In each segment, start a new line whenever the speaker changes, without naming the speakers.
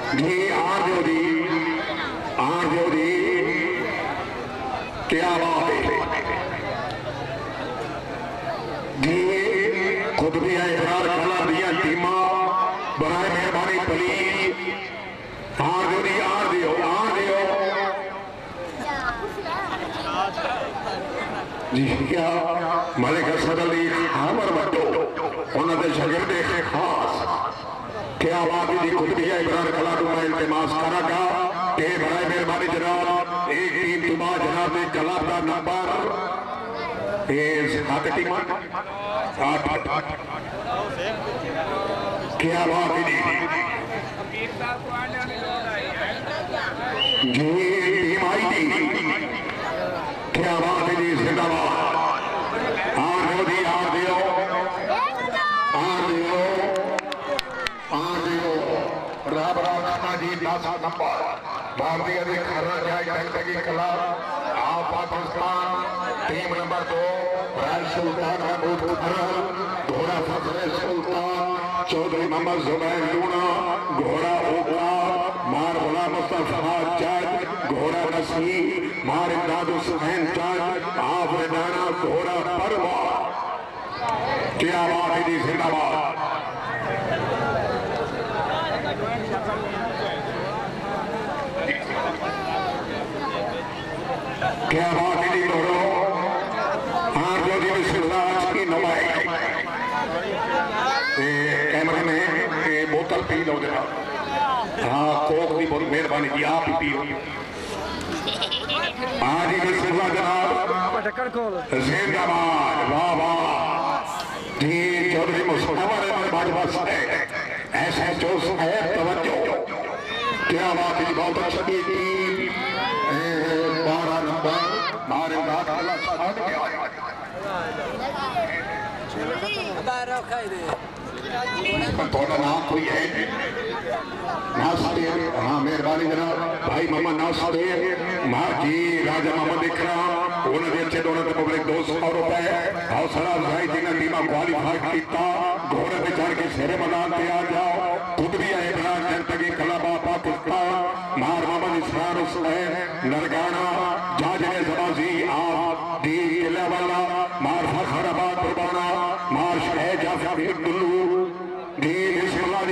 जी are दो दी क्या बात है जी। खुद भी है इकरार कला दिया टीमा बनाए मेहरबानी प्लीज आर दो दी आर दियो जी। क्या मलिक असद अली हमर वटो उन्होंने शागिर्दे के खास क्या बात जी। खुद भी है इकरार कला को मैं इल्तिमास करागा के बनाए मेहरबानी जनाब एक टीम तुमा जनाब ने कला का नंबर हाथ टीम 8 क्या बात है जी। टीम आई थी क्या बात है जी। जिंदाबाद आर दियो जी 10 नंबर भारतीय कला आप पाकिस्तान टीम नंबर 2 सुल्तान महमूद घोड़ा फजले सुल्तान चौधरी मोहम्मद जुबैर लूना घोड़ा ओबला मार गुलाम मुस्तफा जज घोड़ा नसीर मार इमदाद हुसैन जज आप दाना घोड़ा परवा क्या बात है जी। जिंदाबाद क्या बात है जी। दोनों आर जो जी विश्वराज की नुमाइश कैमरे में बोतल पी लो जनाब। हाँ कोक की बहुत मेहरबानी जी आप ही पियो। हाँ जी विश्वराज जनाब जिंदाबाद वाह वाह जी। चौधरी मुस्तफा भाजपा है ऐसे जो है तवज्जो क्या बात है। बहुत अच्छी टीम 12 नंबर मारे थोड़ा नाम कोई है नासदेव। हाँ मेहरबानी जनाब भाई मोहम्मद नासदेव माँ जी राजा मोहम्मद इकराम उन्होंने अच्छे दोनों पब्लिक 200 रुपए हौसला अफजाई जिन्हें टीमा क्वालीफाई किया घोड़े पे चढ़ के शेरे मैदान पे आ जाओ। खुद भी है इमरान जनतगी कलाबा पाकिस्तान मार मोहम्मद इसरार हुसैन नरगाना जाजने जबाजी आप दी किलावाला मार फखराबाद कुर्बाना मार शह जाफर दुल्लू दी बिस्मिल्लाह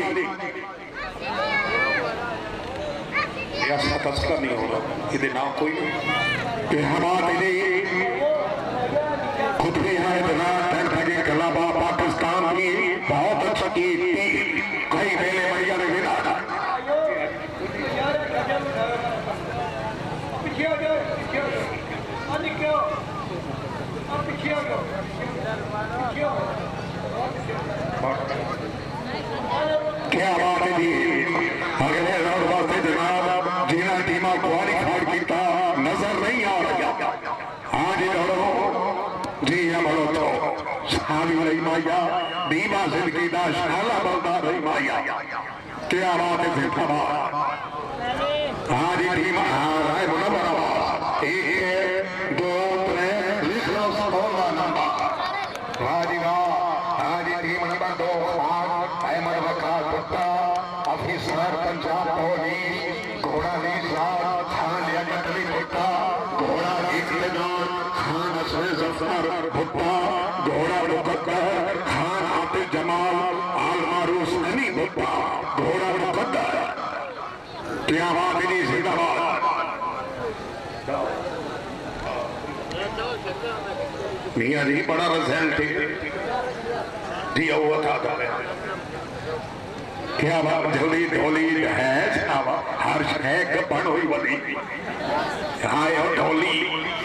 ऐसा तस्कर नहीं हो रहा इधर ना कोई कि हमारे खुद भी है जनतगी कलाबा पाकिस्तान की बहुत अच्छा की कई मेले बढ़िया ने गिरा क्या बात है जी। अगले राउंड वास्ते जनाब जिन्हें टीमा क्वालीफाई किया नजर नहीं आ रहा। हाँ जी लड़ो जी हमलो तो शादी रही माया बीमा जिंदगी का शाला बलदा रही माया क्या बात है। जिंदाबाद हाँ जी टीम राय मुनव्वराबाद 1 2 3 लिख लो 16 नंबर हाँ जी team number 2 Ahmad Waqar Gupta officer Punjab police घोड़ा निजात खान लियाकत अली भुट्टा घोड़ा इकराम खान असर जफर भुट्टा घोड़ा मुकद्दर खान आतिफ जमाल आल मारूफ अली भुट्टा घोड़ा मुकद्दर क्या बात है। जिंदाबाद मियाँ जी बड़ा रज़ैन थे जी वो था क्या बात ढोली ढोली है हर शह गपन हुई बनी हाँ ढोली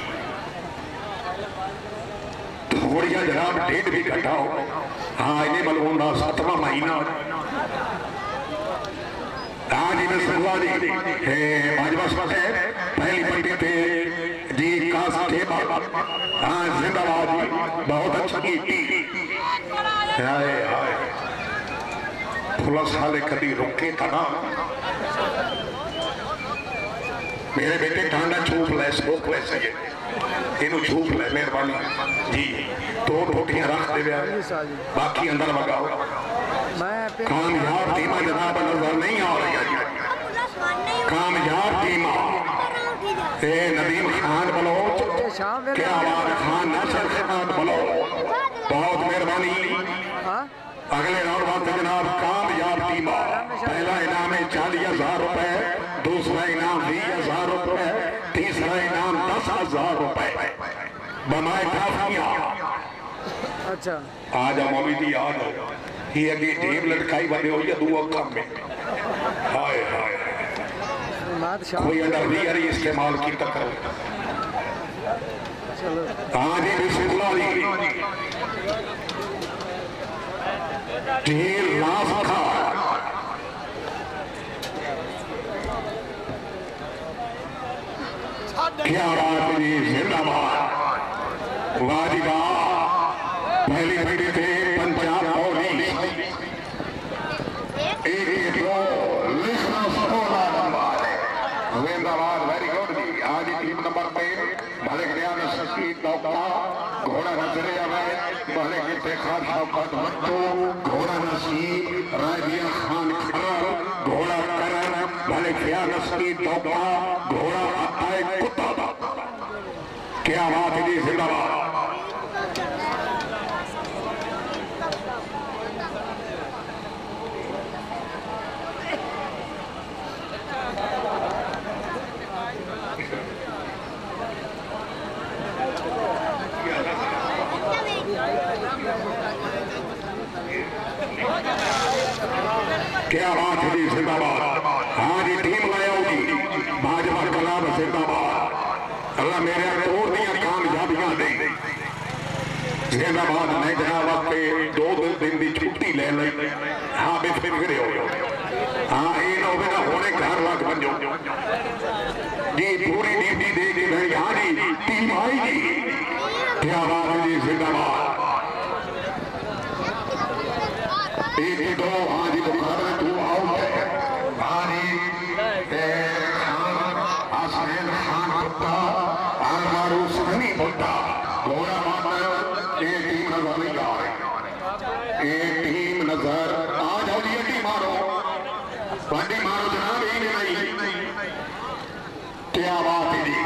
थोड़िया जनाब डेट भी घटाओ। हाँ इन्हें मलून का 7वां महीना हाँ जी बिस्मिल्लाह जी भाजपा है पहली पट्टी पे जी कास हाँ जिंदाबाद जी बहुत अच्छा की पुलिस वाले कभी रुके था ना मेरे बेटे टांडा छूप ले स्मोक ले सही इन छूप ले मेहरबानी जी 2 रोटियां रख दे बाकी अंदर लगाओ कामयाब टीमा जनाब नजर नहीं आ रही नदीम खान बलोच, क्या आवाज खान नासिर खान बलोच, बहुत मेहरबानी। अगले राउंड वास्ते जनाब कामयाब टीम। पहला इनाम है 40,000 रुपए, दूसरा इनाम 20,000 रुपए, तीसरा इनाम 10,000 रुपए बनाए ट्रॉफियां।
अच्छा
आज मौली दी याद ही अगे जेब लटकाई बने हो या दो अखम में। हाय हाय कोई अंदर रियरी इस्तेमाल की तक। आज बिस्मिल्लाह जेल लाफ खा क्या बात है जिंदाबाद वाजिबा। पहली घड़ी थे पंजाब पुलिस एक लिखना 16 नंबर जिंदाबाद। वेरी गुड जी। आज टीम नंबर 3 भले हरियाणा शकील डॉक्टर घोड़ा नजरे आवे भले के खान शौकत वट्टू घोड़ा नसीब राबिया खान खरल घोड़ा करन भले क्या नसीब डॉक्टर घोड़ा आए कुत्ता। क्या बात है जी जिंदाबाद। क्या बात है जी जिंदाबाद। हाँ जी टीम लाया जी भाजपा कलाब जिंदाबाद। अल्लाह मेरे तोड़ दिया कामयाबियां दे जिंदाबाद। मैं जनाब वास्ते 2 दिन की छुट्टी ले ली। हाँ बेफिक्रे हो हाँ ये ना होने घर लग बन जाओ जी पूरी ड्यूटी दे दी भाई। हाँ जी टीम आई जी। क्या बात है जी जिंदाबाद। एक दो हाँ जी मुकाबले तू आउट है। हाँ जी आसमान खान बुट्टा आलमारू सुखनी बुट्टा घोड़ा माता ये टीम नजर नहीं आ रही। ये टीम नजर आ जाओ जी अड्डी मारो बड्डी मारो जनाब। ये नहीं क्या बात है जी।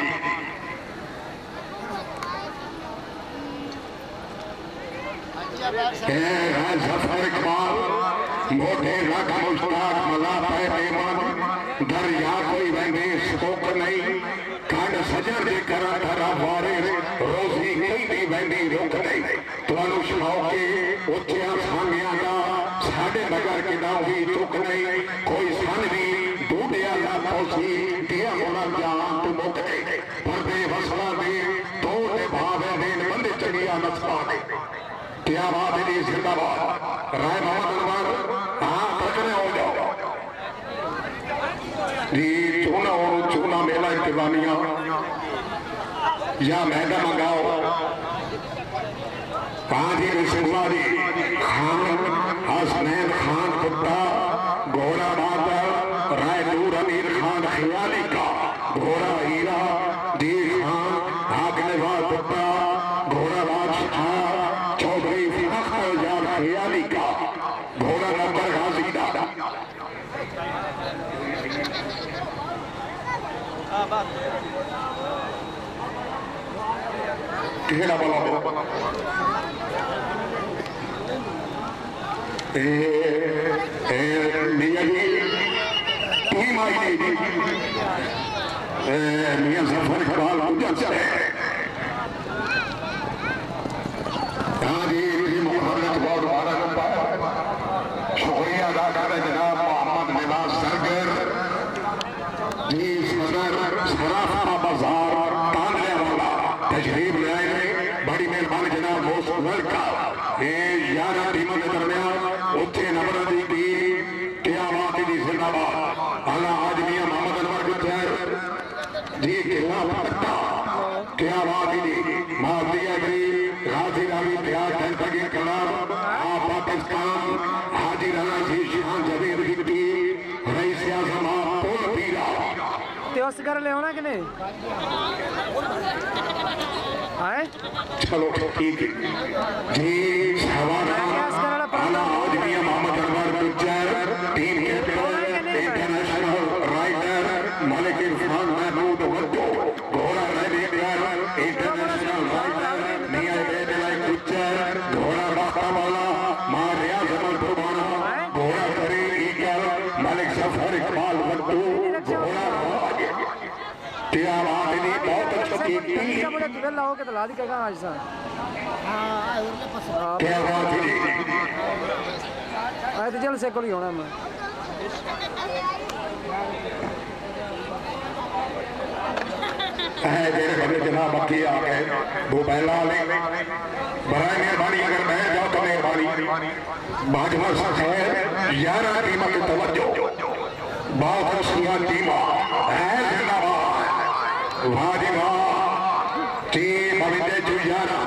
जफर इकबाल मोटे रख मुश्ताक मजा पे बेमन दरिया कोई वंदे सुख नहीं खंड सजन दे करा धरा वारे रोजी कई दी वंदी रुक नहीं। तुहानू सुनाओ के उच्चिया सामिया दा साडे नगर किदा भी चुक नहीं। कोई सन भी डूबिया ना पहुंची दिया होना जान तू मुक नहीं। पर्दे वसला दे तो भावे देन बंदे चढ़िया नसपा दे। क्या बात है जी जिंदाबाद। राय मोहम्मद अनवर हाँ पकड़े हो जाओ जी। चूना मेला इंतजामिया या मैदा मंगाओ। हाँ जी बिस्मिल्लाह जी। खान हसनैन खान कुत्ता घोड़ा बादल राय नूर अमीर खान खियाली का घोड़ा हीरा जी खान हाकनेवाल कुत्ता घोड़ा बादशाह खियाली का घोड़ा नंबर गाजी दादा। केड़ा बोला मियां जी टीम आई जी मियां जफर इकबाल उजन से। हाँ जी शुक्रिया अदा कर जनाब मोहम्मद निवाज सरगर जी सदर सराफा बाजार तानले वाला तशरीफ ले आए। बड़ी मेहरबानी जनाब मोस्ट वेलकम। ये 11 टीमों के दरमियान उच्चे नंबर दी टीम क्या बात जी जिंदाबाद। आला आज मियां मोहम्मद अनवर गुजर जी किला पट्टा क्या बात जी माफिया जी गाजी रावी प्यार टंटगी कलाम पाकिस्तान हाजी राना जी शान जवेद की रईस आजम पुल पीरा
ते उस घर ले आना कि नहीं आए।
चलो ठीक है जी। हवाला आला आज मियां मोहम्मद अनवर गुजर टीम के इंटरनेशनल राइडर मलिक इरफान महमूद वड्डो जफर इकबाल बट्टू घोड़ा क्या बात है बहुत अच्छी की
बड़े तुझे लाओ के तला दी क्या आज सा
क्या बात है
आए तो जल से को ही होना मैं
मेरे बड़े जनाब बाकी आ गए वो पहला ले बराए मेहरबानी अगर बैठ जाओ तो मेहरबानी भाजपा साहब 11 टीमों की तवज्जो बहुत खुशियां टीमा है जिंदाबाद भाजपा टीम अविंदे जो 11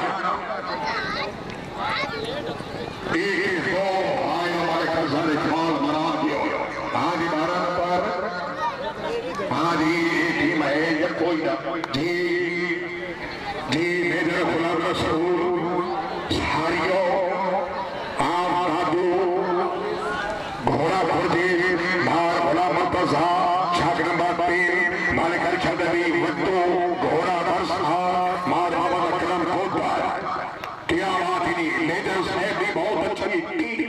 एक दो आए हमारे कर्जदार इकबाल मरा दियो आज 12 पर आज टीम है ये कोई ना जी जी मेजर गुलाम रसूल सारियो आम साधु घोड़ा फुर्जी मार गुलाम मुर्तजा छाक नंबर 3 मालिक अर्शदवी वट्टू घोड़ा बरसा मार मोहम्मद अकरम कोटवार क्या बात ही लेजर साहब भी बहुत अच्छी टीम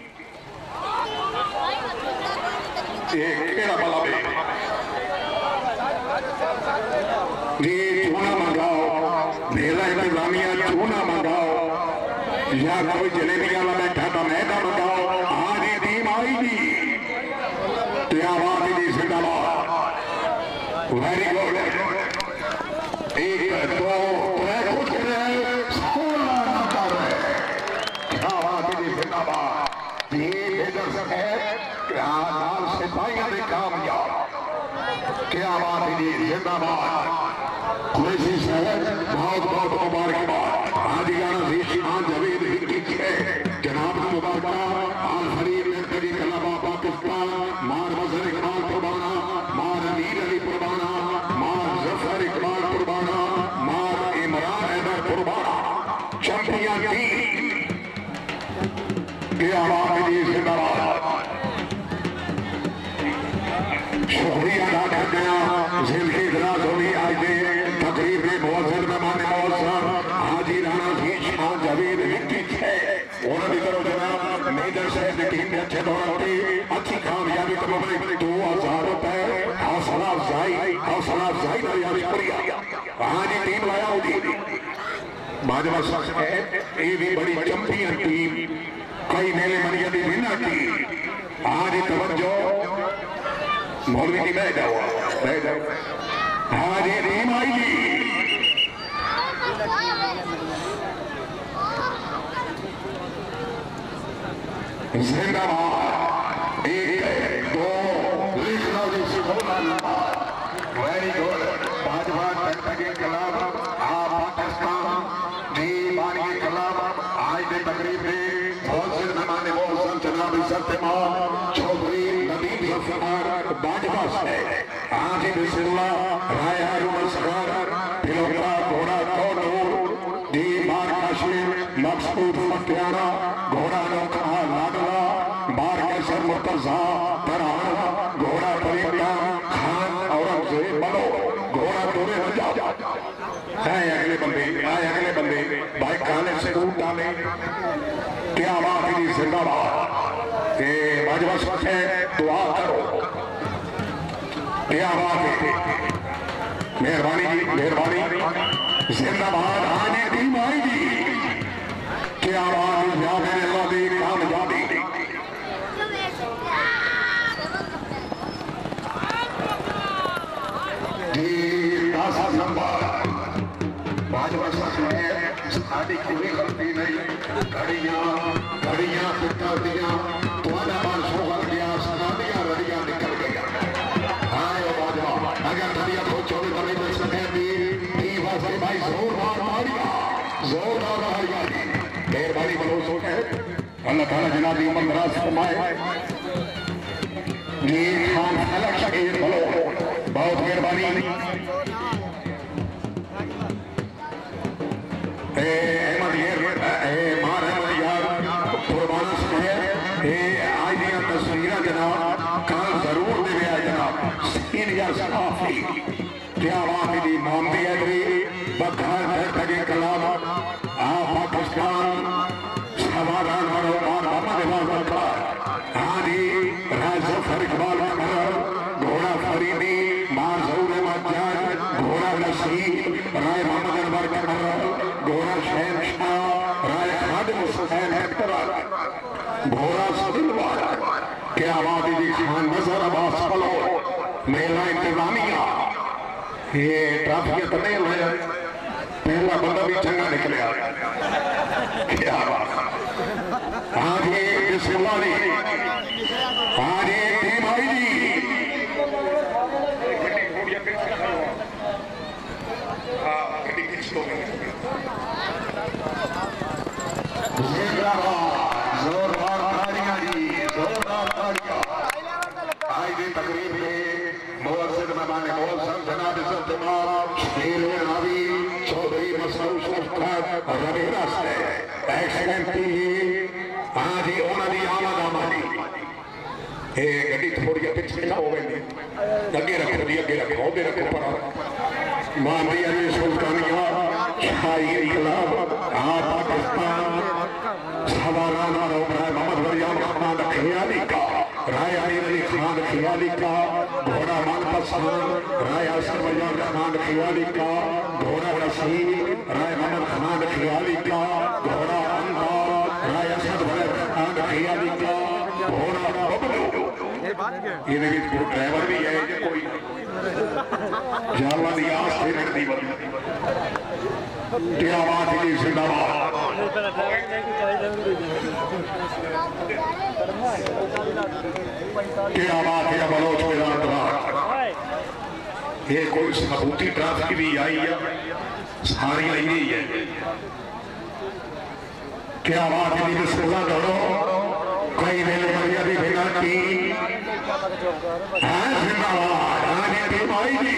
एक केड़ा बला जी चूना मंगाओ मेला इंतजामिया चूना मंगाओ या कोई जलेबी वाला बैठा था मैदा मंगाओ आज ये टीम आएगी क्या बात है जिंदाबाद वेरी गुड एक दो कुछ क्या बात है जिंदाबाद ये लेजर साहब नाल सिपाहियों ने कामयाब क्या बात है जिंदाबाद कुरैशी साहब बहुत बहुत मुबारकबाद आदियाना ज़ीशान जवेद हिक्की है जनाब मुबारक आल हरीर लड़कड़ी कलाबा पाकिस्तान मार मजहर इकबाल कुर्बाना मार अमीर अली कुर्बाना मार जफर इकबाल कुर्बाना मार इमरान हैदर कुर्बाना चैंपियन टीम क्या बात है जिंदाबाद शुक्रिया अदा करते हैं जिनकी दराज होनी आज तकरीब में मौजूद मेहमान मौसम हाजी राणा ज़ीशान जवेद हिक्की है उन्होंने करो जनाब मेजर साहब की टीम ने अच्छे दौर होती अच्छी कामयाबी को मुबारक 2000 रुपए हौसला अफजाई ना याद शुक्रिया आज टीम लाया होगी भाजपा साहब ये भी बड़ी चैंपियन टीम कई मेले मनिया की विनर टीम आज तवज्जो मौलवी की बैठ जाओ हाँ जी टीम आएगी जिंदाबाद एक दो लिख लो जी वेरी गुड भाजपा जनता के खिलाफ पाकिस्तान जी बानी के खिलाफ आज के तकरीब में बहुत से मेहमान मौसम जनाब सत्यमा चौधरी नबीब हफार भाजपा से आज बिस्मिल्लाह राय हारून असगर फिलोका घोड़ा कोनूर दी मार काशिम मकसूद फतियाना घोड़ा नौखा लाडला मार कैसर मुर्तजा तराना घोड़ा परिंदा खान औरंगजेब बनो घोड़ा तोरे हो जाओ है अगले बंदे भाई काले से रूट डाले क्या बात है जिंदाबाद के भाजपा से दुआ करो क्या बात है मेहरबानी जी मेहरबानी जिंदाबाद आने टीम आएगी क्या बात है या मेरे अल्लाह दी कामयाबी जी 10 नंबर भाजपा से साड़ी कोई गलती नहीं घड़ियां पिट्टा दिया तुम्हारा बार सो कर गया साड़ियां रड़ियां निकल गया आए भाजपा अगर धरिया को 24 बड़े में सके दी वास्ते भाई जोरदार मारिया मेहरबानी बलो सो है अल्लाह ताला जनाब की उम्र दराज फरमाए जी खान अलग शकीर बलो बहुत मेहरबानी तस्वीर जनाब कल जरूर दे जनाब सीनियर सहाफी क्या बात है मोहम्मदी अदरी बखार ठगे कलाम पाकिस्तान समाधान मोहम्मद हाँ जी राज जफर इकबाल राय मोहम्मद अनवर कमर घोड़ा शहनशाह राय खादिम हुसैन हेक्टर घोड़ा सिलवाड़ा क्या बात जी खान नजर अब्बास फलो मेला इंतजामिया ये ट्रैफिक नहीं है पहला बंदा भी चंगा निकले क्या बात आज ये बिस्मिल्लाह आज ये टीम आई जी जोरदार तालियां जी जोरदार तालियां आज की तकरीर में मुअज्जिन मेहमान मुअज्जम जनाब इज्जत इमाम शेर रावी चौधरी मसरूर शफकत रवीना से एक्सीलेंटी आज ही उन्होंने आमद आमादी ये गड्डी थोड़ी पिछले ना हो गई अगे रखो जी अगे रखो उधर रखो पर मानवी अली सुल्तानिया शाही इकलाब पाकिस्तान सवाराना मोहम्मद वरियाम रहमान खियाली का राय अमीर अली खान खियाली का घोड़ा मनपसंद राय असर वरियाम रहमान खियाली का घोड़ा नसीब राय मोहम्मद खान खियाली का घोड़ा अंदाज राय असद रहमान खियाली का घोड़ा बबलू ये ड्राइवर भी है कि कोई जावानी आस से रखती बंदी क्या बात है जिंदाबाद क्या बात है बलोच मैदान ये कोई सबूती ट्रैफिक भी आई है सारी आई नहीं है क्या बात है बिस्मिल्लाह करो कई वेले बढ़िया भी भेजा की जिंदाबाद आने टीम आई जी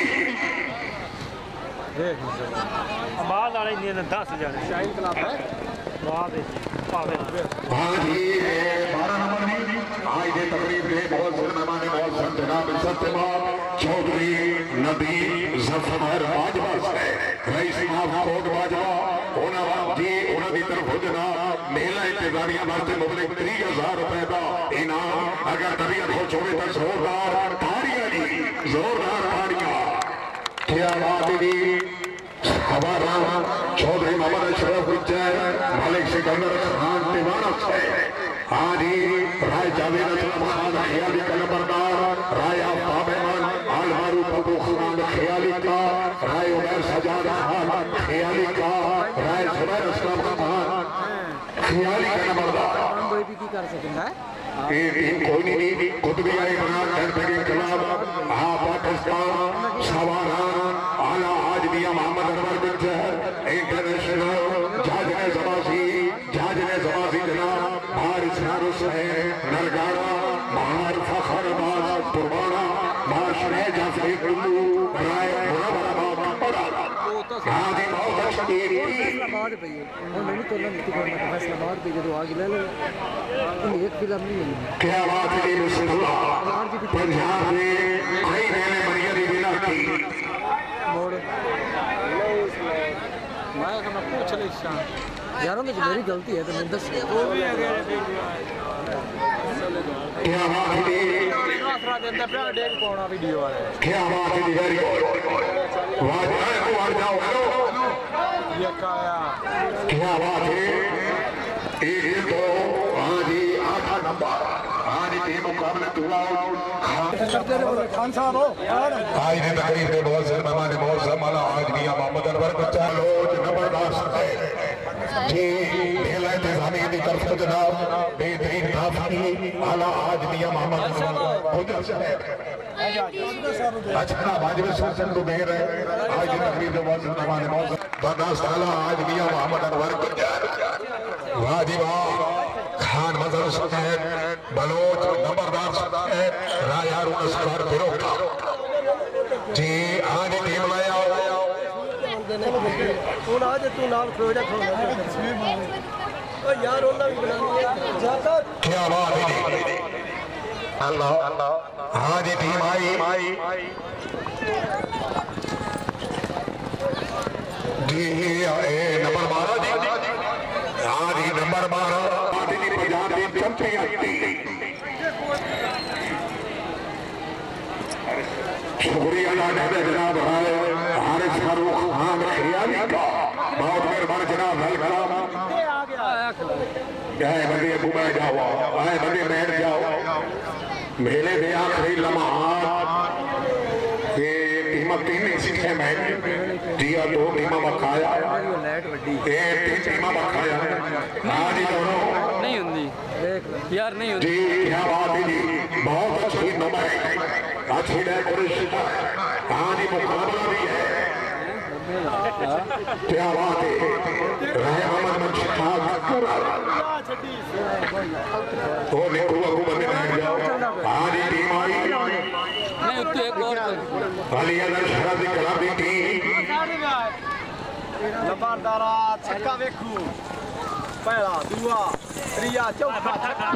बाद वाले ने 10 जाने शाइन क्लब है बाद
हाँ जी 12 नंबर जी आज के तकरीब में बहुत से मेहमान बहुत जनाब इज्जत इमाम चौधरी नबी जफर बाजवा से रईस कोट बाजवा जी उन्होंने तरफ जनाब मेला इंतजामिया वास्ते मुबलिक 30,000 रुपए का इनाम अगर तबीयत हो चुके तो जोरदार ताड़ियां जी जोरदार ताड़ियां क्या बात जी हमारा चौधरी मोहम्मद अशरफ उज्जैन मालिक सिकंदर खान दीवाना से आज ही राय जावेद असलम खान खियाली का नंबरदार राय आफ्ताब अहमद आल मारूफ अबू खान खियाली का राय उमर सजाद खान खियाली का राय जुबैर असलम खान खियाली का नंबरदार
की कर सकता है
ये टीम कोई नहीं खुद भी आई बना कर खिलाफ हाँ पाकिस्तान सवारान आला आज दिया मोहम्मद अनवर गुज्जर इंटरनेशनल जज ने जमासी जनाब हारिस हारुस है नरगाड़ा महार फखरबाज पुरवाना माशरे जाफरी कुल्लू राय मुनव्वराबाद पड़ा हाँ जी बहुत अच्छा
फैसलाबाद पे और मैंने तो नहीं किया फैसलाबाद पे जो आगे ले लो एक फिल्म नहीं है
क्या बात है बिस्मिल्लाह पंजाब में कई मेले बढ़िया दी बिना की
मोड़ मैं पूछ ले यारों में मेरी गलती है तो मैं दस
क्या बात है क्या बात है वेरी गुड वाह जाओ
ये
क्या बात है एक दो आज ही 8 नंबर आज ही मुकाबले
खान साहब हो
आज ने तकरीब में बहुत से मेहमान बहुत समाला आज मियां मोहम्मद अनवर को चालो जबरदस्त है जी मेला इंतजामिया की तरफ से जनाब बेहतरीन काफी आला आज मियां मोहम्मद अनवर अच्छा वाजिब सुल्तान को दे रहे आज की तकरीब में बहुत से मेहमान बहुत बर्दाश्त आला आज मियां मोहम्मद अनवर को वाजिब खान मजहर सफेद बलोच नंबरदार सफेद रायार असगर बिरोका जी आज टीम लाया
आज तू नाम प्रोजेक्ट यार
क्या बात है अल्लाह आज टीम आई जी नंबर 12 जी आज ही नंबर 12 पंजाब की चैंपियन शुक्रिया जनाब हारिस फारूक खान खियाली का बहुत मेहरबान जनाब वेलकम। आए बंदे अबू बैठ जाओ, आए बंदे बैठ जाओ। मेले दे आखिरी लम्हात ये टीम तीन सीखे मैच दिया, दो टीम बखाया ये तीन टीम बखाया। हाँ जी दोनों
नहीं होंगी यार, नहीं होंगी
जी, क्या बात है जी, बहुत अच्छी नुमाइश, अच्छी डेकोरेशन। हाँ जी मुकाबला भी है, क्या बात है। रहे अहमद मंशा तो देखो अबू बंदे बैठ जाओ। हाँ जी टीम आई
नहीं तो एक और
अली अदर शहर की कला दी टीम
लबारदारा छक्का वेखू पहला दूआ त्रिया चौथा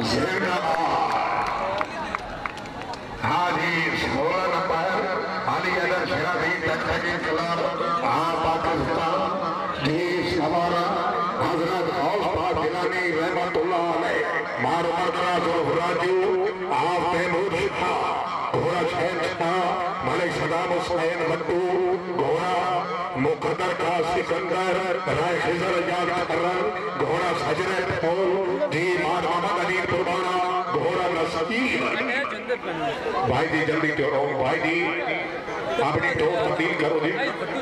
हाँ जी 16 नंबर अली अदर शहर की टक्कर क्लब हाँ पाकिस्तान जी हमारा हजरत औसफा गिलानी रहमतुल्लाह अलैह मार मर्दरा जो राजू आप तैमूर शाह घोड़ा शहर शाह मलिक सदाम हुसैन बट्टू घोड़ा मुकद्दर का सिकंदर राय खिजर याद करन घोड़ा सजरे फूल जी मार मोहम्मद अली कुर्बाना घोड़ा नसीब। भाई जी जल्दी करो भाई जी, अपनी टोप तब्दील करो जी।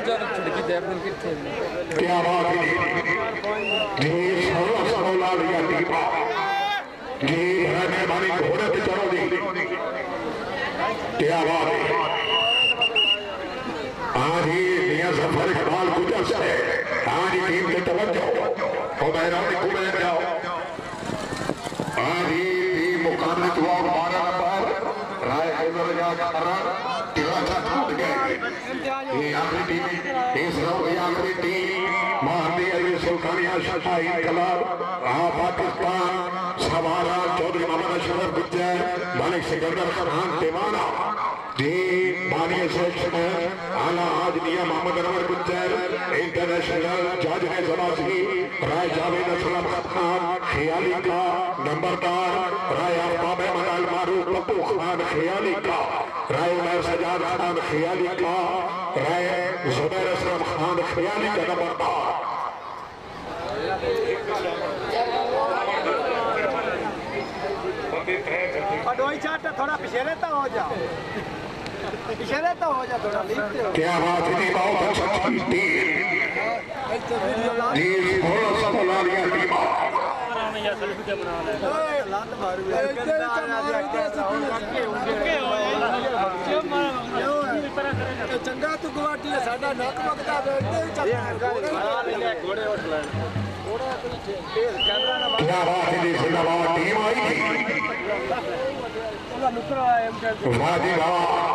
क्या बात है जी, सोला लिया टीमा जी, मेहरबानी घोड़े पे चढ़ो जी। क्या बात है। आज ही मियां सफर इकबाल गुजर से आज ही टीम के तवज्जो और बैरानी को बैठ जाओ। आज ही टीम मुकाबले हुआ 12 नंबर राय हैदर तिराचा टूट गए। ये आखिरी टीम इस राउंड की आखिरी टीम महादी अली सुल्तानिया शाही क्लब पाकिस्तान सवारा चौधरी मोहम्मद अशरफ गुज्जर मलिक सिकंदर खान दीवाना जी बानी सेक्शन आला आज मियां मोहम्मद अनवर गुज्जर इंटरनेशनल जज है जमासी राय जावेद असलम खान खियाली का नंबरदार राय अहबाब मनाल मारूफ पप्पू खान खियाली का राय उमर सजाद खान खियाली का राय जुबैर असलम खान खियाली का नंबरदार।
अडोई चाट थोड़ा पीछे रहता हो जा, पीछे रहता हो जा थोड़ा।
क्या बात है, बहुत अच्छा टीम बोलो सब लालिया टीम
चंगा तू गुवाटी साडा नक मकदा घोड़े उठ ले।
क्या बात है जी, जिंदाबाद टीम आई थी वाह जी वाह।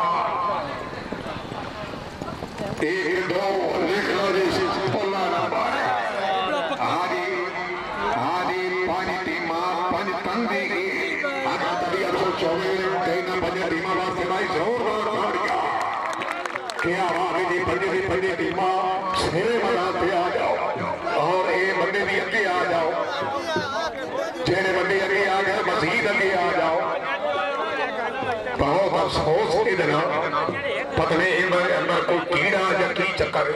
एक दो लिख लो जी 16 नंबर हाजी हाजी पानी टीम पंज तंदी की अगर तभी 824 तेना पंज टीम वास्ते भाई जोरदार ताड़ियां। क्या बात है जी, पंज टीम सिरे बनाते आ जाओ और ये बंदे भी अगे आ जाओ, जेड़े बंदे अगे आ गए मजीद अगे आ जाओ। बहुत अफसोस के दिन पतले अंदर कोई कीड़ा या की चक्कर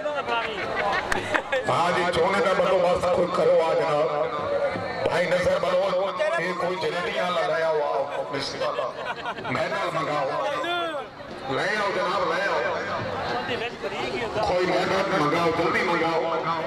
आज चोने का बंदोबस्त खुद करो। आज भाई नजर बनो ये कोई जलेबियां लगाया हुआ महंगा मंगाओ, ले आओ जनाब ले आओ, कोई महंगा मंगाओ, जल्दी मंगाओ,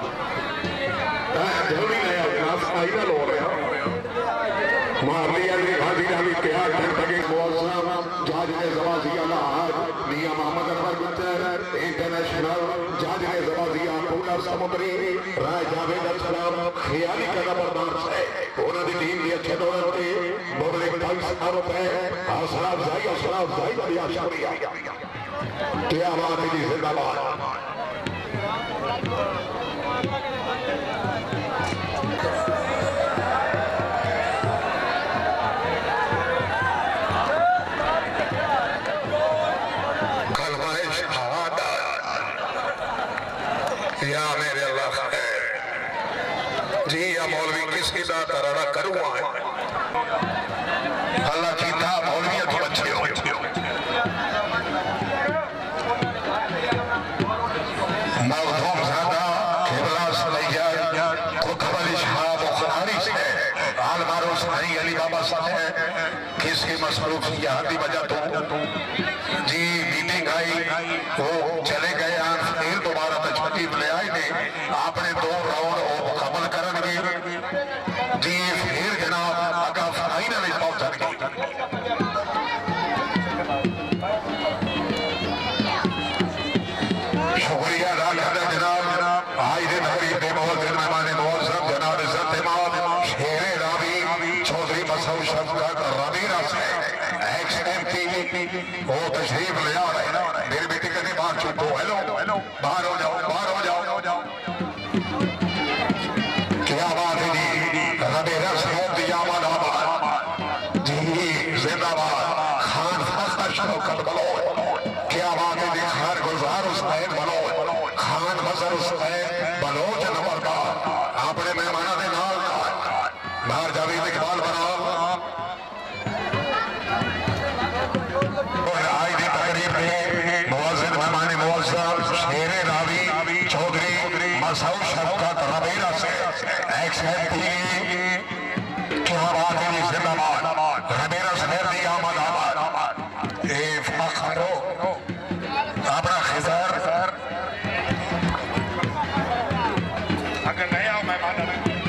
जल्दी ले आओ जनाब, सफाई का लो रहा मारलिया ने भाजी का भी क्या लगे जज ने जवाजिया मियां मोहम्मद अनवर गुज्जर इंटरनेशनल जज ने जवाजिया पूनर समुद्री राय जावेद असलम खियाली का नंबरदार है उन्होंने टीम की अच्छे दौर होते बोले 22 रुपए हौसला अफजाई का भी शुक्रिया। क्या बात है जी, जिंदाबाद। या मेरे अल्लाह जी या मौलवी किसकी तराना करूँगा अल्लाह की था मौलवियत तो अच्छे हो वो तशरीफ ले आ रहे हैं। मेरी बेटी कहती बाहर चुप हो, हेलो हेलो, बाहर हो जाओ, बाहर हो जाओ। क्या बात है जी, रबे रस है दियामदाबाद जी जिंदाबाद, खान फख्र शौकत बलो। क्या बात है जी, खान गुजार हुसैन बलो, खान मजर हुसैन बलोच नंबरदार अपने मेहमाना के नाल बाहर जावेद इकबाल बना और आज की तकरीब में मुअज्जिन मेहमान मुअज्जम शेरे रावी चौधरी मसऊद शफकत रबीरा से क्या बात है जिंदाबाद, रबीरा शहर दी आमदाबाद ए फखरो अपना खिजार अगर नहीं आओ मैं माना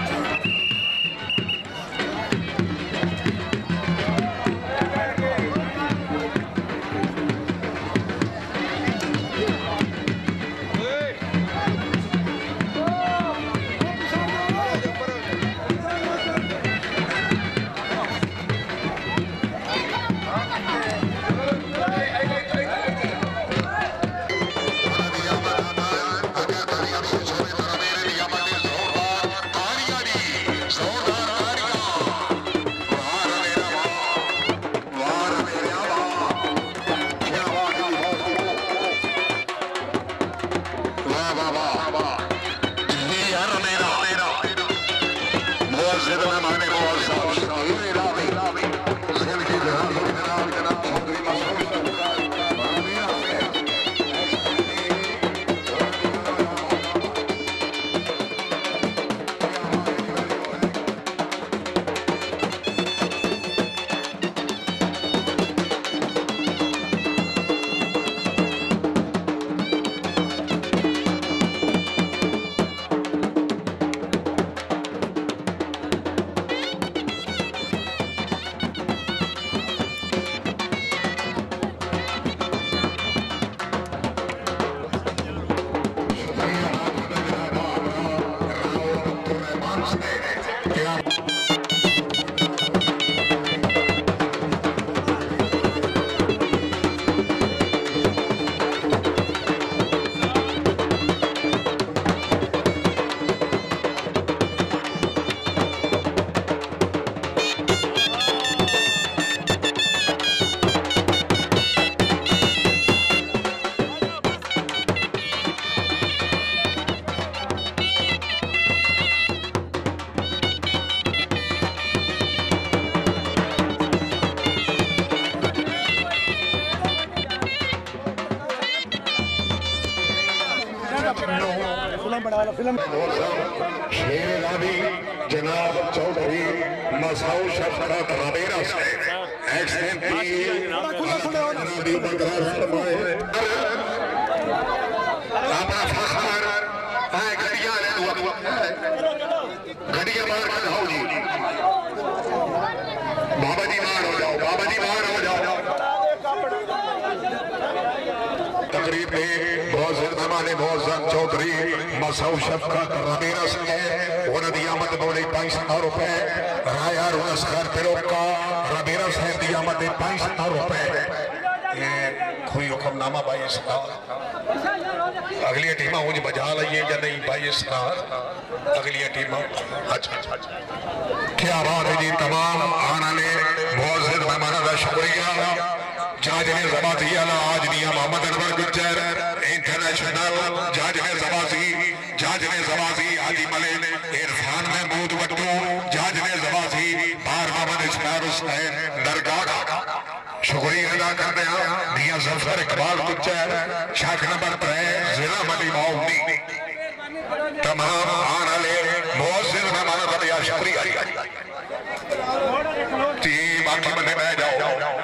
शेर रावी जनाब चौधरी मसऊद शफकत रबीरा से अपना फखर घड़िया मार कर जाओ जी, बाबा जी बाहर हो जाओ, बाबा जी बाहर हो जाओ। तकरीब में बहुत मेहमान मुअज्जम चौधरी मसऊद शफकत रबीरा से उन्होंने आमद बोली 500 रुपए, राया रुनस्कर पिरोका रबीरा से दी आमद 500 रुपए। कोई हुक्मनामा भाई इसका अगली टीम मुझे बजा लीए या नहीं भाई इसका अगली टीम। अच्छा क्या बात है जी, तमाम आने वाले मुअज्जिन मेहमानों का शुक्रिया। जज ने जबाती आला आज मियां मोहम्मद अनवर गुज्जर इंटरनेशनल जज ने जबाती हाजी मलिक इरफान महमूद वट्टू जज ने जबाती बार मोहम्मद इस्माइल हुसैन दरगाह शुक्रिया अदा करते हैं। मियां जफर इकबाल गुज्जर शाख नंबर 3 जिला मंडी मौली तमाम आने वाले मुअज्जिन मेहमानों का दिया शुक्रिया जी। बाकी बंदे बह जाओ।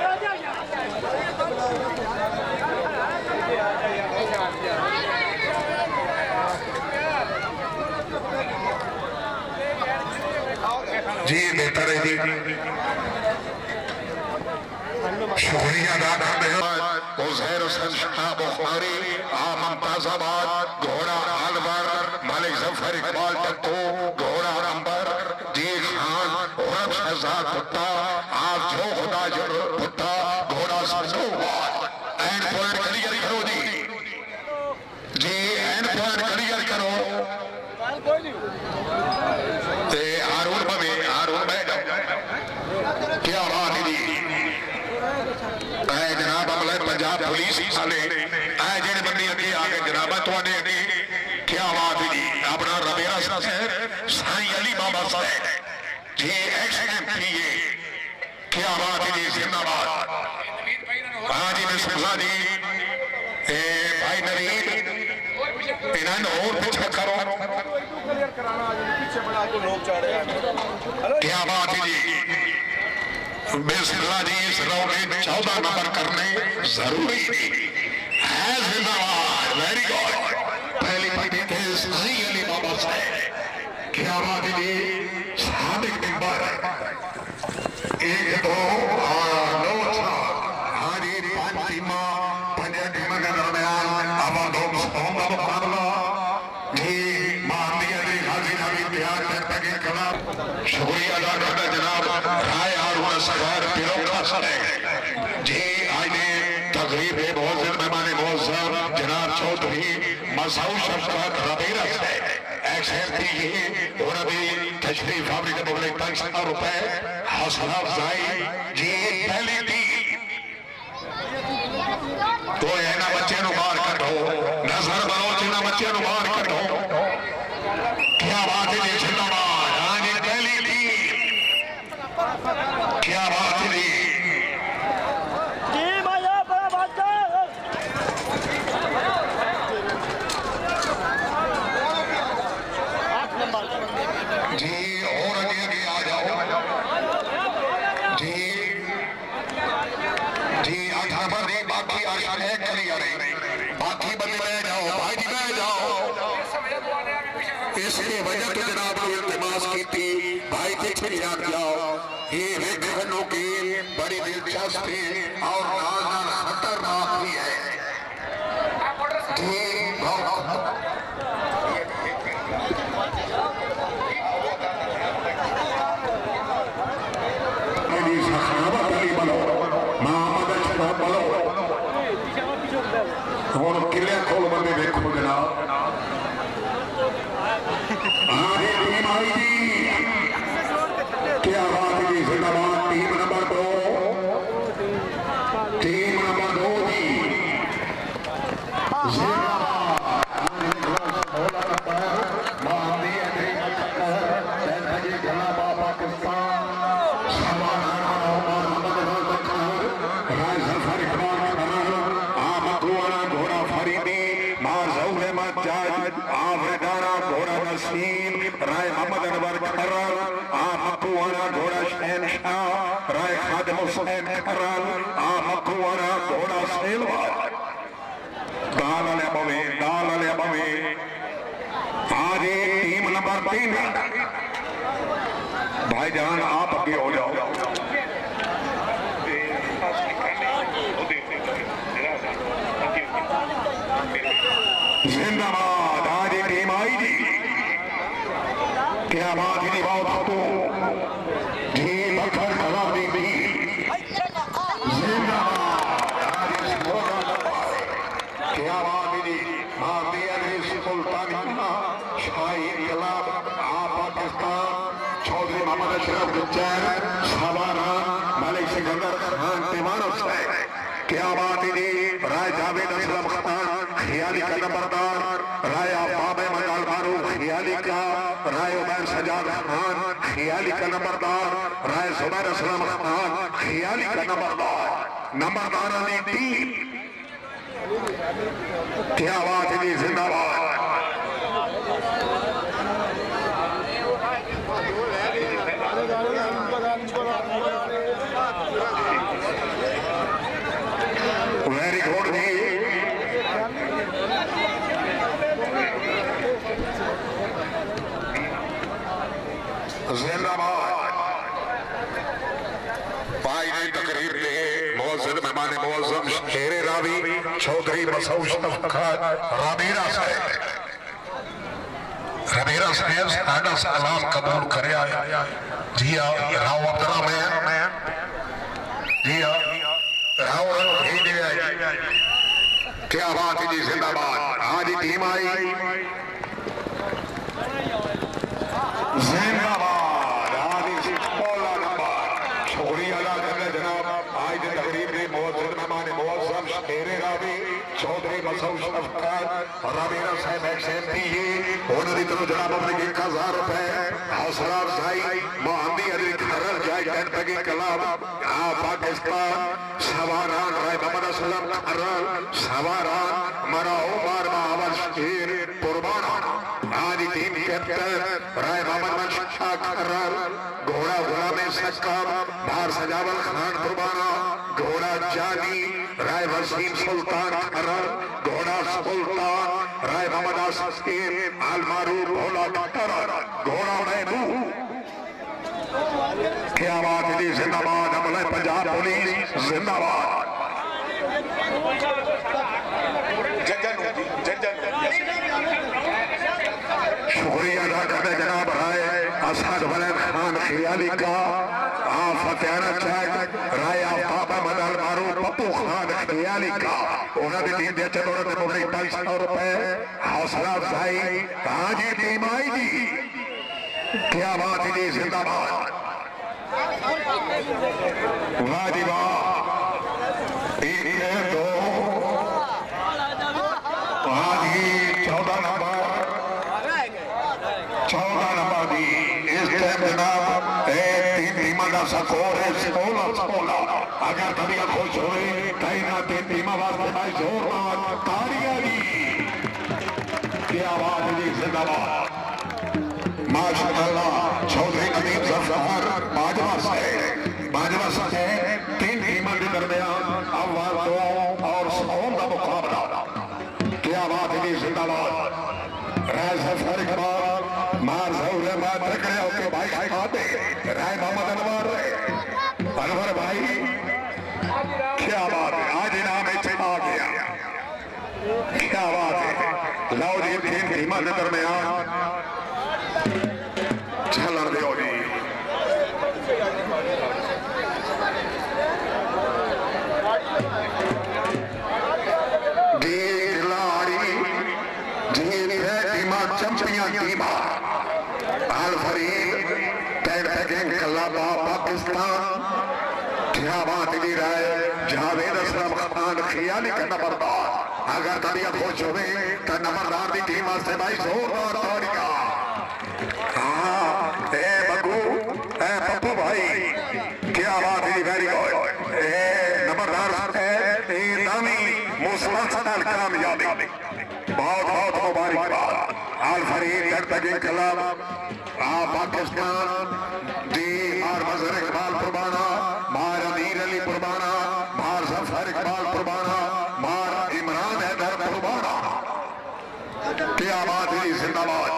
जी बेहतर है जी, शुक्रिया अदा करते हैं। उज़ैर हुसैन शाह बुखारी मुमताज़ाबाद घोड़ा अलवर मलिक जफर इकबाल टट्टू घोड़ा अंबर जी खान औरब शहजाद भुट्टा आप जो खुदा जो भुट्टा घोड़ा सजो हारून भावे हारून बह जाओ क्या बात है जी जनाब अमले पंजाब पुलिस वाले जेडे बंदे अगे आ गए जनाब तुहाडे अगे क्या बात है जी अपना रबेरा साहब साईं अली बाबा साहब जी XMPA क्या बात है जी जिंदाबाद हाँ जी बिस्मिल्लाह जी भाई नवीन इन्होंने और पीछे करो क्या बात है जी बिस्मिल्लाह जी इस राउंड में 14 नंबर करने जरूरी है जिंदाबाद वेरी गुड पहली पार्टी थे साईं अली बाबा साहब क्या बात है जी सादिक नंबर 1 2 9 हाँ जी 5 टीमां 5 टीमां के दरमियान अब दो का मुकाबला जी माननीय जी हाजी नबी तैयार करने के खिलाफ शुक्रिया अदा करता जनाब राय हारून सरदार पिरोखा साहब जी आइए तकरीब है बहुत से मेहमान मौजूद जनाब चौधरी मसाऊ शफकत रबीरा साहब XMPA और अभी तशरीफ फाबरी के मुगल 500 रुपए हौसला अफजाई जी पहली टीम तो इन्होंने बच्चे बाहर कटो नजर बनो जिन्होंने बच्चे बाहर कटो क्या बात है जी जिंदाबाद आज पहली टीम क्या बात है जी जी और आगे आगे आ जाओ जी जी 8 नंबर दी बाकी आशन है क्लियर है बाकी बंदे बह जाओ भाई जी बह जाओ इसकी वजह तो जनाब ने इल्तिमास की थी भाई पीछे हट जाओ ये देखने की बड़ी दिलचस्प है और खतरनाक भी है जी हम किले खोल बंदे देखो जनाब टीम आई जी क्या बात है जी जिंदाबाद टीम नंबर 2 जी राय मोहम्मद अनवर खरल मकुआना घोड़ा शहनशाह राय खादिम हुसैन खरल मकुआना घोड़ा सेलवा दाल बवे आज टीम नंबर 3 भाईजान आप आगे हो जाओ जिंदाबाद आज टीम आई जी क्या बात है बहुत तो जी बखर खराबी भी क्या बात है जी भारतीय सुल्तानिया शाही इनकलाब पाकिस्तान चौधरी मोहम्मद अशरफ गुज्जर सवाना मलिक सिकंदर खान तिवानो से क्या बात है जी राय जावेद असलम खान खियाली का नंबरदार राय आबाब मंडाल फारूक खियाली का राय उमर सजाद खान खियाली का नंबरदार राय जुबैर असलम खान खियाली का नंबरदार अली टीम क्या बात है जी जिंदाबाद वेरी गुड जी जिंदाबाद भाई ने तकरीर में मौजूद मेहमान मौजूद शेर रावी चौधरी मसूद शफकत रबीरा साहब साडा सलाम कबूल करे जी हाँ राव अब्दुल्ला में जी हाँ राव क्या बात है जी जिंदाबाद आज टीम आई जिंदाबाद आदि पौला नंबर शुक्रिया अदा करने जनाब आज की तकरीब में मौजूद मेहमान मुअज़्ज़म शेरे रावी चौधरी मसूद शफकत रवीना साहब एक्सएमपी उन्होंने तरफ जनाब अपने 1000 रुपए हौसला अफजाई मोहम्मदी अली खरल जाए गणपति कलाम पाकिस्तान सवारान राय मोहम्मद असलम खरल सवारान मरा उमर मावल शेर कुर्बाना आज टीम कैप्टन राय मोहम्मद मंशा खरल घोड़ा गुलाम सकम भार सजावल खान कुर्बाना घोड़ा जानी राय वसीम सुल्तान खरल घोड़ा सुल्तान राय मोहम्मद आसिम अलमारू भोला खरल घोड़ा महबूब क्या बात है जिंदाबाद अमले पंजाब पुलिस जिंदाबाद शुक्रिया अदा करते जनाब राय असद वलद खान खियाली का फतेहाना चैक राय आफ्ताब मदल मारू पप्पू खान खियाली का उन्होंने टीम दे चलोड़े ते मुझे 250 रुपए हौसला अफजाई कहाँ जी टीम आई जी क्या बात है जी जिंदाबाद वाह जी वाह 1 2 14 नंबर दी इस टाइम जनाब तीन टीम का स्कोर है 16-16 अगर तबियत खुश होए तीन टीम वास्ते भाई जोरदार तालियां दी क्या बात है जी जिंदाबाद माशाअल्लाह चौधरी नदीम जफर बाजवा से तीन टीमों के दरमियान अव्वल दो और सौम का मुकाबला क्या बात है जी जिंदाबाद राय जफर इकबाल मार जौरे बात रखने ओके भाई खाते राय मोहम्मद अनवर भाई क्या बात है आज इनाम आ गया क्या बात है लो जी तीन टीमों के दरमियान चलन दो जी खिलाड़ी जी टीमा champion team Al Farid packing club Pakistan क्या बात की राय जावेद असलम खान खियाली का नंबरदार अगर तबियत खुश होवे तो नंबरदार की टीम वास्ते भाई जोरदार तालियां पप्पू भाई क्या बात है वेरी गुड नंबरदार मुसलसल कामयाबी बहुत बहुत मुबारकबाद आल फरीद पैकिंग क्लब पाकिस्तान दी मार मजहर इकबाल कुर्बाना मार अमीर अली कुर्बाना मार जफर इकबाल कुर्बाना मार इमरान हैदर कुर्बाना क्या बात है जिंदाबाद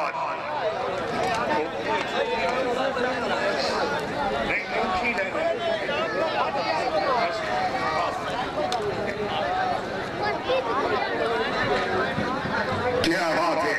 क्या बात है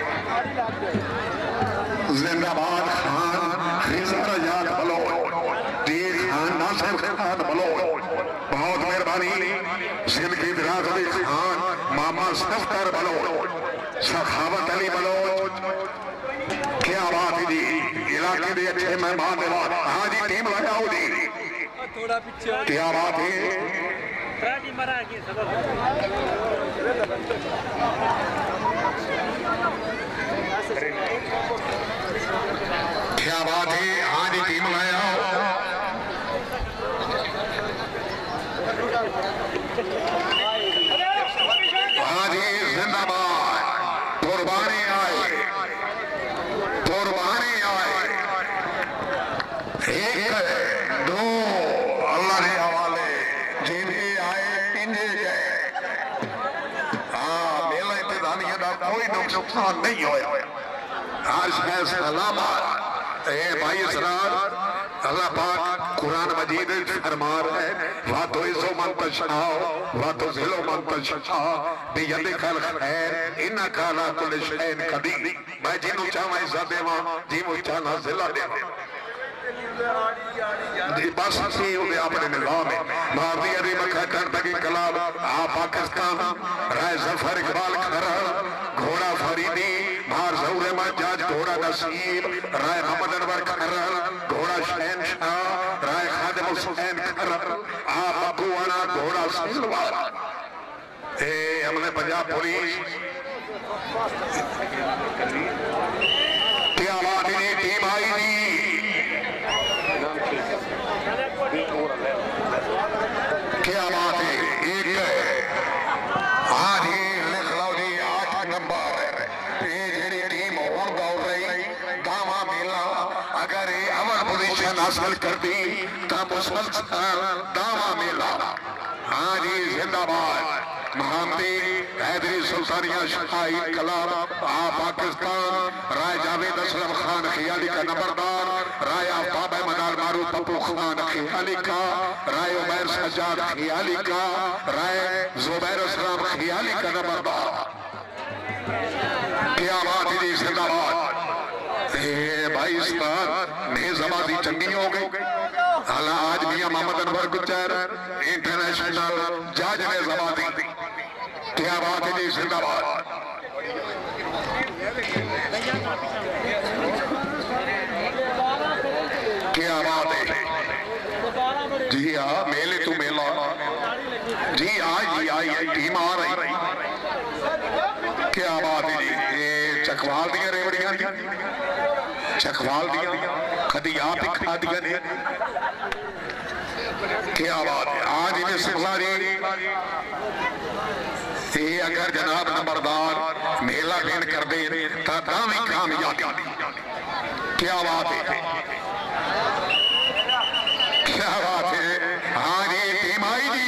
जिंदाबाद खान खिजर आजाद बलोच दीर खान नासिर खान बलोच बहुत मेहरबानी सिंदगी दराज अली खान मामा सफ्तर बलोच सखावत अली बलोच क्या बात है जी इलाके के अच्छे मेहमान हाँ जी टीम लगाओ जी क्या बात है क्या बात है हाँ जी टीम लाया हाँ जी जिंदाबाद कुर्बानी आए एक दो अल्लाह के हवाले जिन्हें आए इन्हें गए हाँ मेला इंतजामिया का कोई नुकसान नहीं होया आज है सलामत भाई इसरार अल्लाह पाक कुरान मजीद फरमा है वा तो इज़ो मन तशाओ वा तो ज़िलो मन तशा बियदिकल खैर इन्नका अला कुल्लि शैइन कदीर मैं जिन्हों चाहवां इज़्ज़त देवां जिन्हों चाहना ज़िला देवां बस सी उन्हें अपने निज़ाम में मारदी अली मखकर तकी कलाम पाकिस्तान राय जफर इकबाल खरल घोड़ा फरीदी मार जौरे में जाज घोड़ा नसीब राय हमने पंजाब पुलिस क्या बात है टीम आई जी क्या बात है एक हाँ जी लिख लो जी 8 नंबर जी टीम और दौड़ रही दावा मेला अगर ये अमर पोजीशन हासिल कर दी तो मुसलसल दावा मेला हाँ जी जिंदाबाद महामती हैदरी सुल्तानिया शाही कलाम पाकिस्तान राय जावेद असलम खान खियाली का नंबरदार राय आफ्ताब मदार मारूफ पप्पू खान खियाली का राय उमैर सज्जाद खियाली का राय जुबैर असलम खियाली का नंबरदार क्या बात है जिंदाबाद भाई इस बार मेजबाजी चंगी हो गई हालांकि आज मियां मोहम्मद अनवर गुज्जर इंटरनेशनल जज ने जबादी क्या बात है जी जिंदाबाद क्या बात है जी हाँ मेले तो मेला जी आई टीम आ रही क्या बात है जी ये चकवाल दिया रेवड़ियां चकवाल दिया कदी आप ही खा दिया ने क्या बात है आज इन्हें सिखलारी ये अगर जनाब नंबरदार मेला लेन कर दे तो दावी कामयाबी क्या बात है क्या बात है हाँ जी टीम आई जी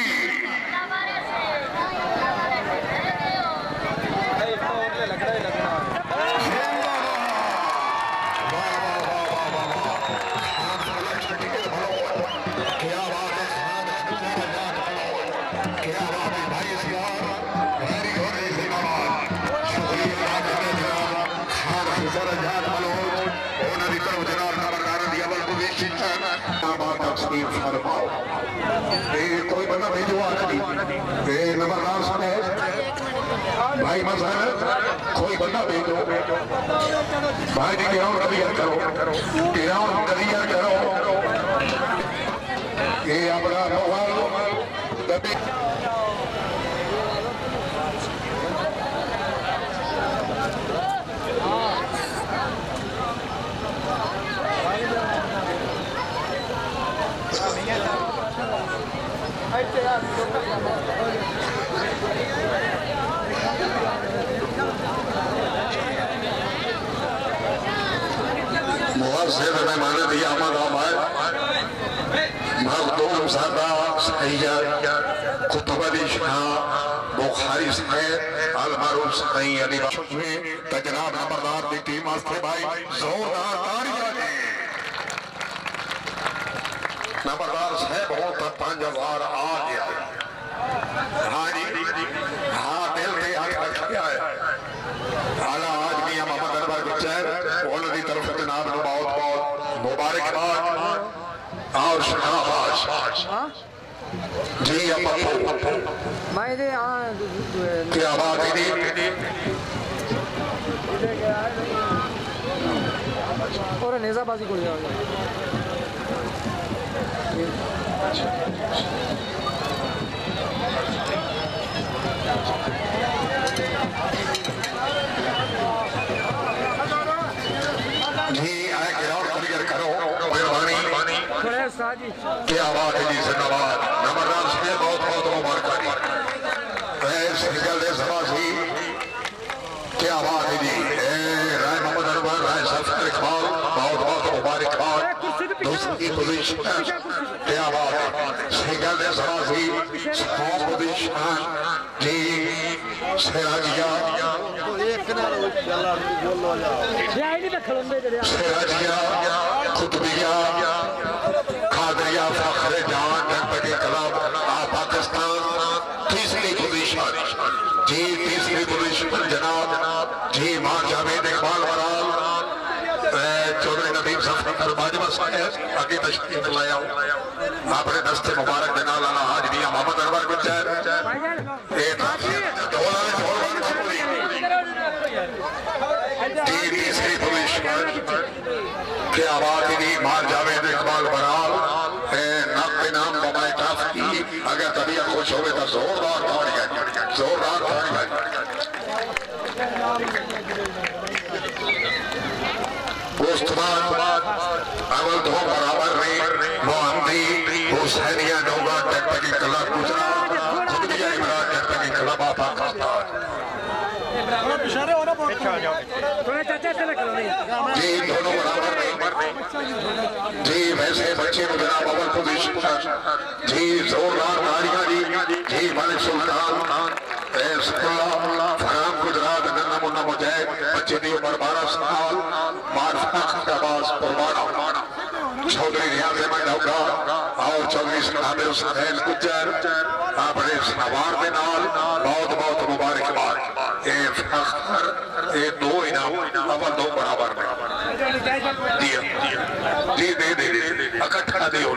कोई बंदा भेजो नंबरदार साहब भाई मसहर कोई बंदा भेजो भाई जी ग्राउंड क्लियर करो ग्राउंड क्लियर करो ये अपना मोबाइल मुआज़िर में माने दिया मखदूम सादा सैयद कुतुब अली शाह बुखारी साहब अल मारूफ साईं अली बख्शी जनाब नंबरदार दी टीम वास्ते भाई जोरदार तालियां जी नंबरदार साहब हो तो 5000 आ गया हाँ जी हाँ दिल के हाथ रखा है आला आज मियां मोहम्मद अनवर गुज्जर उन्होंने तरफ जनाब को बहुत बहुत मुबारकबाद और शाबाश जी पप्पू क्या बात है
और नेजाबाजी को जाओगे
जी आए ग्राउंड क्लियर करो मेहरबानी क्या बात है जी जिंदाबाद नंबरदार से बहुत बहुत मुबारकबाद क्या बात है जी राय मोहम्मद अनवर राय सफर इकबाल बहुत बहुत मुबारकबाद दूसरी पोजीशन क्या बात है सिंगल दे सवासी स्ट्रॉन्ग पोजीशन जी सिराजिया कुतुबिया कादरिया फखरे जान जनपद कलाम पाकिस्तान तीसरी पोजीशन जी तीसरी पोजीशन जनाब जी मां जावेद इकबाल वराल चौधरी नदीम सफर बाजवा साहब आगे तशरीफ लाया अपने दस्ते मुबारक देना लाला आज मियां मोहम्मद अनवर गुज्जर तीसरी पोजीशन क्या बात है मां जावेद इकबाल वराल नाम बमाए काफी अगर तबीयत खुश हो तो जोरदार तालियां जोरदार ताली उस्ताद अवल दो बराबर में मोहम्मदी हुसैनिया नौगा टकटकी कला गुजरात खुदबिया इमरान टकटकी कला पाकिस्तान
इशारे हो ना थोड़ा चाचा से लग
जी दोनों बराबर में जी वैसे बच्चे को जनाब अवल पोजीशन जी जोरदार तालियां जी मलिक सुल्तान फराम गुजरात नन्ना मुन्ना मुजाहिद बच्चे की उम्र 12 साल मारफा खताबाज कुर्बाना चौधरी रियाज अहमद होगा और चौधरी आमिर हुसैन गुज्जर अपने सवार के नाल बहुत बहुत मुबारकबाद ये फखर ये दो इनाम अवल दो बराबर में दिया जी दे इकट्ठा दे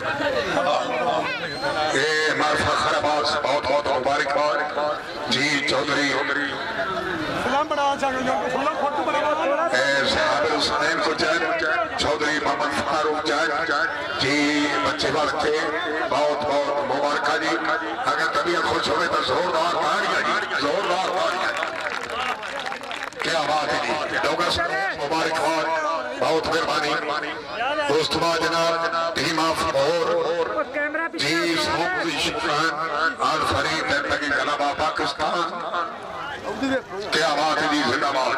ये मारफा खताबाज बहुत बहुत मुबारकबाद जी चौधरी
सलाम बड़ा सलाम फोटो बड़ा
आमिर हुसैन गुज्जर चौधरी मोहम्मद फारूक जज जी बच्चे वाले बहुत बहुत मुबारक जी अगर तबीयत खुश हो तो जोरदार तालियां जी जोरदार तालियां क्या बात है जी डोगा मुबारकबाद बहुत मेहरबानी दोस्तों जनाब टीम ऑफ और जी शुक्रान आल फरीद टकटकी कलाबा पाकिस्तान क्या बात है जी जिंदाबाद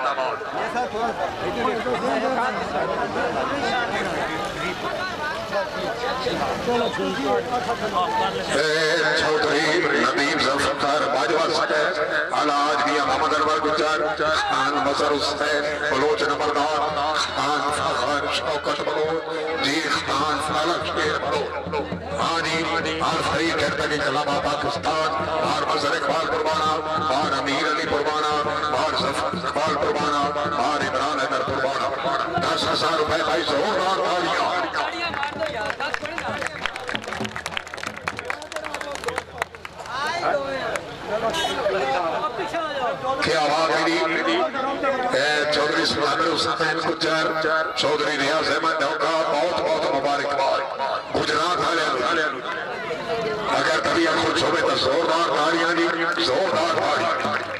चौधरी नदीम ज़फ़र बाजवा अलाज मियां मोहम्मद अनवर गुज्जर खान मज़हर हुसैन बलोच नंबरदार खान फखर शौकत बलोच जी खान फालक शेर बलोच हाँ जी आल फरीद टकटकी कलाबा पाकिस्तान और मज़हर इकबाल कुर्बाना और अमीर अली कुर्बाना और ज़फ़र इकबाल कुर्बाना और इमरान अहमद कुर्बाना 10,000 रुपए भाई जोरदार तालियां क्या बात है चौधरी आमिर हुसैन गुज्जर चौधरी रियाज अहमद होगा बहुत बहुत मुबारकबाद गुजरात वाले अगर तबीयत खुश हो तो जोरदार तालियां जी जोरदार तालियां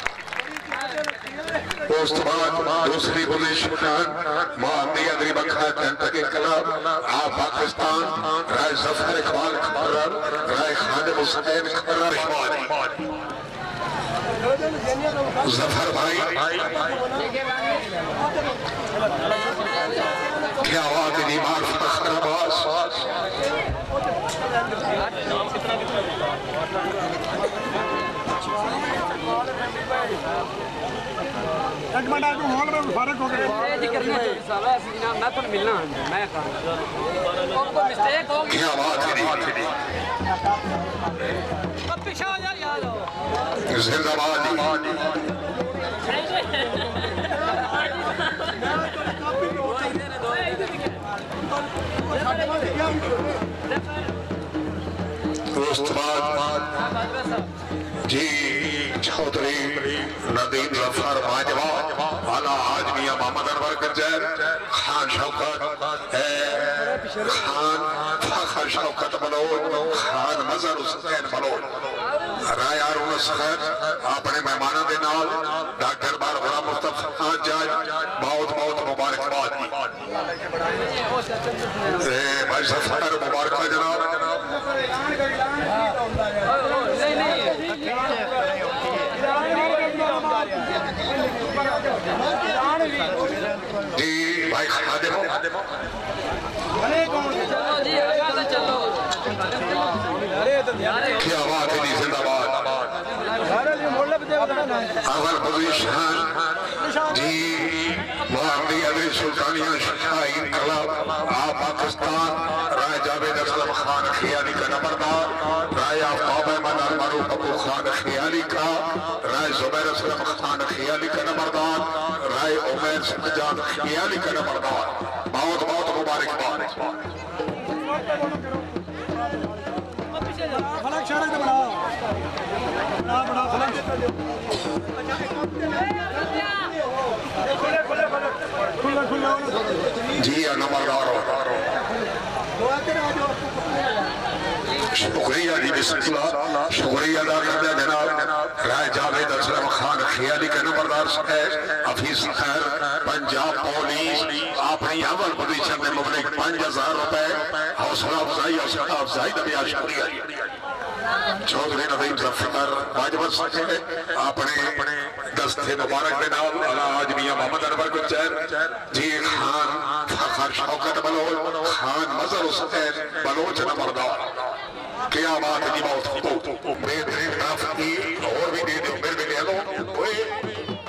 उसके बाद दूसरी पोजीशन मोहम्मदी अदरी बखा टकटकी क्लब आप पाकिस्तान राय ज़फ़र इकबाल खर्रर राय खादिम हुसैन खर्रर ज़फ़र भाई क्या बात है मारफत खराबास
एक मिनट आपको हॉल में फर्क हो गया
मैं तो मिलना मैं मिस्टेक हो
क्या बात है
पीछे हो जा यार
जिंदाबाद जी चौधरी नदीम ज़फ़र बाजवा आला आज मियां मोहम्मद अनवर गुज्जर खान शौकत खान फखर शौकत बलोच खान मज़हर हुसैन बलोच राय अरुण सखर अपने मेहमानों के नाल डॉक्टर बार गुलाम मुस्तफा जज बहुत बहुत मुबारकबाद भाई ज़फ़र मुबारक जनाब जी भाई खादिम क्या बात है जी जिंदाबाद अवल पोजीशन जी मोहम्मदी अली सुल्तानिया शाहीन क्लब आप पाकिस्तान राय जावेद असलम खान खियाली का नंबरदार राय आफ्ताब अहमद अल मारूफ अबू खान खियाली का राय जुबैर असलम खान खियाली का नंबरदार राय उमैर सज्जाद खियाली का नंबरदार बहुत बहुत मुबारकबाद
फलक शहर से बड़ा बड़ा फलक
जी नंबरदार शुक्रिया जी बिस्मिल्लाह शुक्रिया अदा करते जनाब राय खियाली का नंबरदार हफीज खैर पंजाब पुलिस अपनी अव्वल पोजीशन में मुबलिक 5000 रुपए हौसला अफजाई का भी शुक्रिया। चौधरी नदीम जफर वाजबत सके अपने दस्ते मुबारक के नाम आज मियां मोहम्मद अनवर गुज्जर जी खान फखर शौकत बलोच खान मजर हुसैन बलोच नंबरदार क्या बात है बहुत बेहतरीन काफी और भी दे दो मेरे भी दे दो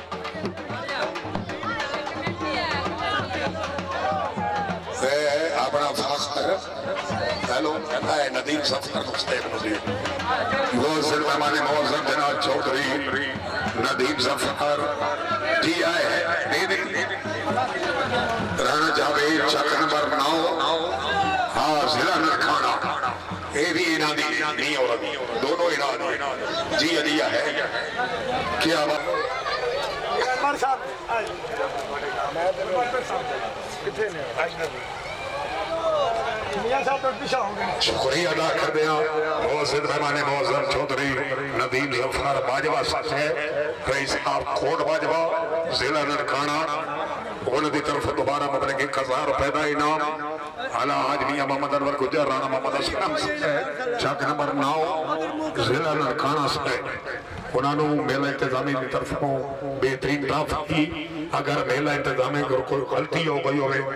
अपना फखर हेलो कहता है नदीम सफर वो मेहमान मौजूद जनाब चौधरी नदीम जफर जी आए हैं दे राणा जावेद चक नंबर 9 हाँ जिला नरखाना ये भी इनादी नहीं और दोनों इनादी जी अलिया है क्या बात शुक्रिया अदा कर दिया मेहमान मौजूद चौधरी नदीम जफर बाजवा है रईस साहब कोट बाजवा जिला ननकाना उनकी तरफ दोबारा मतलब 1000 रुपए का इनाम आला आज मियां मोहम्मद अनवर गुज्जर राणा मोहम्मद असलम चक नंबर 9 जिला ननकाना से उन्होंने मेला इंतजामी की तरफों बेहतरीन राफ की अगर मेला इंतजामी कोई गलती हो गई हो